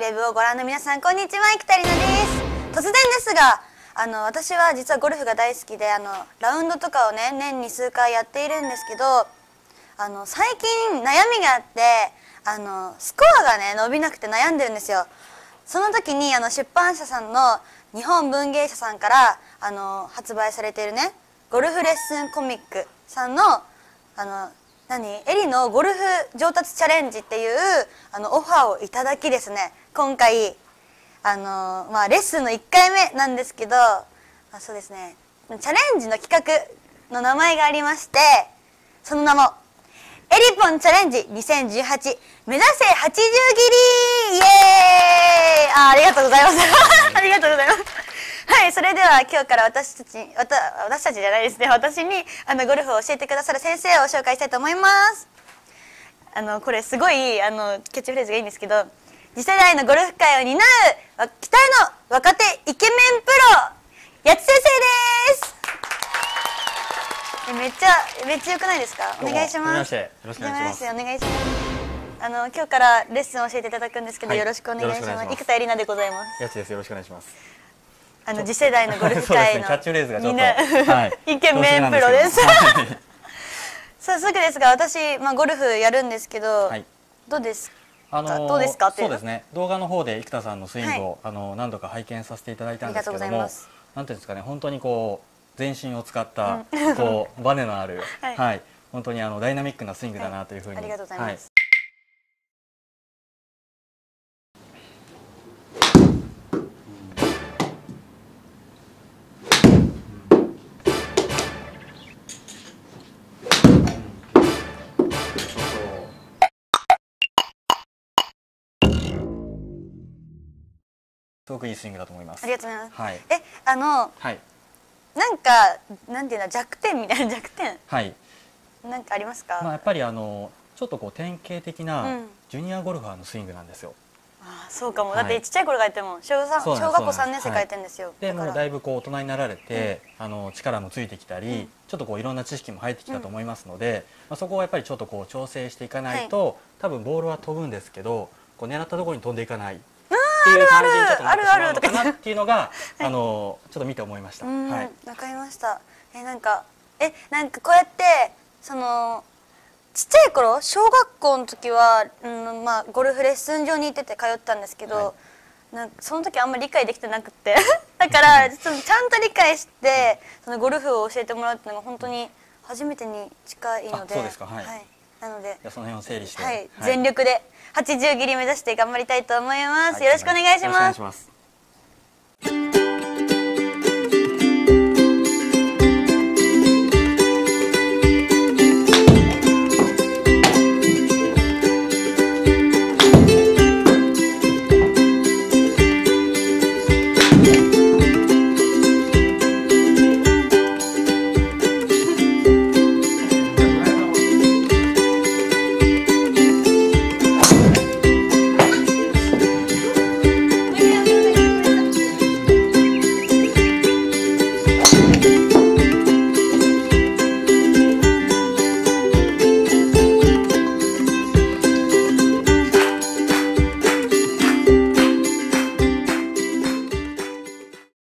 ウェブをご覧の皆さん、こんにちは、生田里奈です。突然ですが、私は実はゴルフが大好きで、ラウンドとかをね、年に数回やっているんですけど、最近悩みがあって、スコアがね、伸びなくて悩んでるんですよ。その時に、出版社さんの日本文芸社さんから、発売されているね、ゴルフレッスンコミックさんの、エリのゴルフ上達チャレンジっていうオファーをいただきですね、今回レッスンの1回目なんですけど、そうですね、チャレンジの企画の名前がありまして、その名もエリポンチャレンジ2018目指せ80切りイエーイ。ありがとうございますありがとうございます。はい、それでは今日から私たちじゃないですね、私にゴルフを教えてくださる先生を紹介したいと思います。これすごいキャッチフレーズがいいんですけど、次世代のゴルフ界を担う期待の若手イケメンプロ、八津先生です。めっちゃ良くないですか。お願いします。 よろしくお願いします。 お願いします。今日からレッスンを教えていただくんですけど、よろしくお願いします。生田絵里奈でございます。 八津です。よろしくお願いします。 次世代のゴルフ界のキャッチフレーズがちょっとイケメンプロです。早速ですが、私ゴルフやるんですけど、どうですかっていう。 そうですね。動画の方で生田さんのスイングを何度か拝見させていただいたんですけども、なんていうんですかね、本当にこう全身を使ったこうバネのある、本当にダイナミックなスイングだなというふうに。ありがとうございます。すごくいいスイングだと思います。ありがとうございます。 なんかなんていうの、弱点みたいな弱点。なんかありますか。 やっぱりちょっとこう典型的なジュニアゴルファーのスイングなんですよ。 そうかも。だってちっちゃい頃からやっても小学校3年生からやってるんですよ。 でもうだいぶこう大人になられて力もついてきたり、ちょっとこういろんな知識も入ってきたと思いますので、そこをやっぱりちょっとこう調整していかないと、多分ボールは飛ぶんですけど、こう狙ったところに飛んでいかない。っていう感じにちょっとなってしまうのかなっていうのがちょっと見て思いました。 わかりました。なんかこうやってちっちゃい頃、小学校の時はゴルフレッスン場に行ってて通ったんですけど、その時あんまり理解できてなくてだからちゃんと理解してゴルフを教えてもらうっていうのが本当に初めてに近いので。そうですか。なのでその辺を整理して全力で80切り目指して頑張りたいと思います。よろしくお願いします。